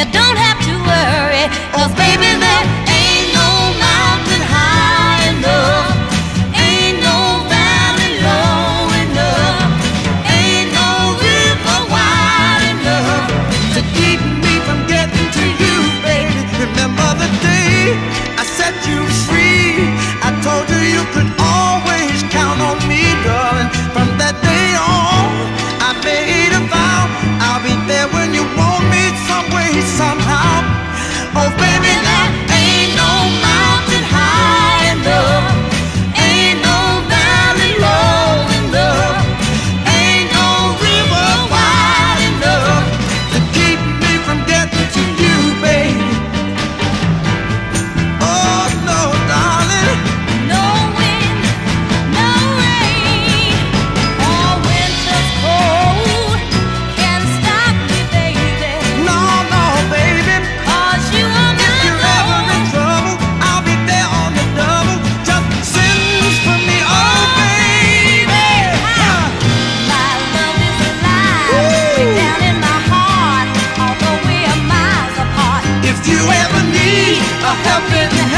you don't have to worry, 'cause baby, there ain't no mountain high enough, ain't no valley low enough, ain't no river wide enough to keep me from getting to you, baby. Remember the day I set you free? I told you you could always count on me, darling. From that day on, I made a vow I'll be there when you want me, some way, somehow. Oh, baby, there ain't no mountain high enough, ain't no valley low enough, ain't no river wide enough to keep me from getting to you, baby. Oh, no, darling. No wind, no rain, or winter's cold can stop me, baby. No, no, baby. 'Cause you are If my you're ever in love. trouble, I'll be there on the double. Just send for me, oh, baby. My love is alive, way down in my heart, although we are miles apart. If you ever need a helping